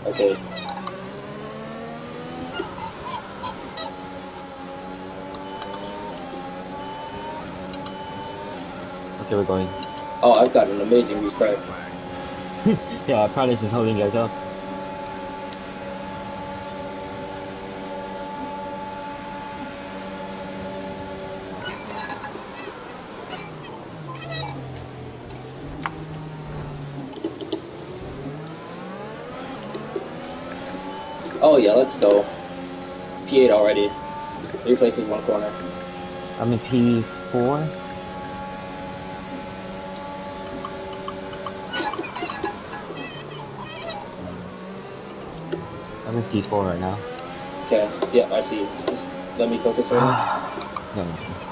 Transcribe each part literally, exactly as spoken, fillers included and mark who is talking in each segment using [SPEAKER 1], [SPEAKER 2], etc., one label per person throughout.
[SPEAKER 1] Okay.
[SPEAKER 2] Okay, we're going.
[SPEAKER 1] Oh, I've got an amazing restart.
[SPEAKER 2] Yeah, Prentice is holding you guys up.
[SPEAKER 1] Oh yeah, let's go. P eight already. Three places, one corner.
[SPEAKER 2] I'm in P four. I'm in P four right now.
[SPEAKER 1] Okay. Yeah, I see. Just let me focus right here.
[SPEAKER 2] No, no, no.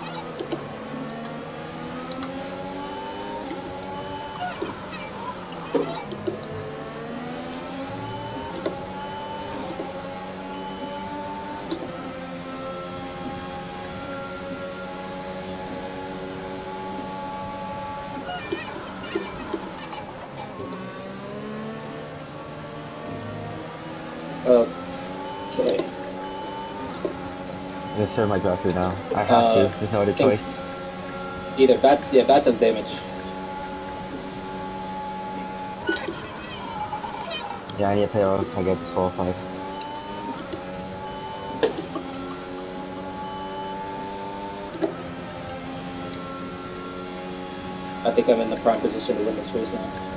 [SPEAKER 1] Okay.
[SPEAKER 2] I'm gonna serve my drive through now. I have to.
[SPEAKER 1] Uh,
[SPEAKER 2] There's no other
[SPEAKER 1] I think
[SPEAKER 2] choice.
[SPEAKER 1] either bats. Yeah, bats has damage.
[SPEAKER 2] Yeah, I need to play or else I get disqualified.
[SPEAKER 1] I think I'm in the prime position to win this race now.